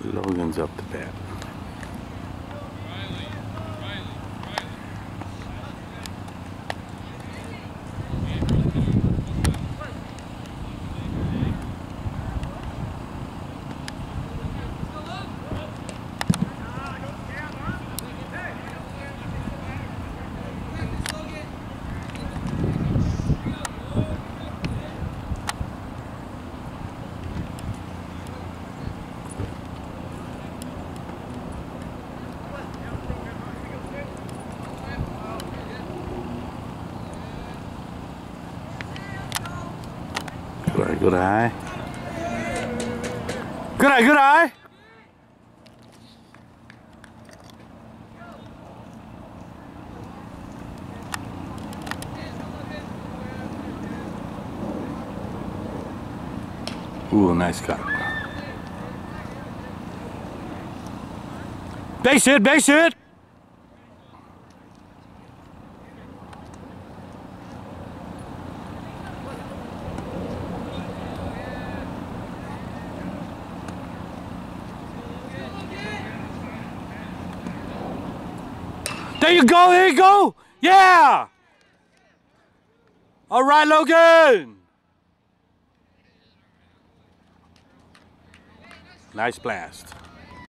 Logan's up to bat. Good eye. Good eye, good eye. Ooh, nice cut. Base hit, base hit. There you go, there you go! Yeah! All right, Logan! Nice blast.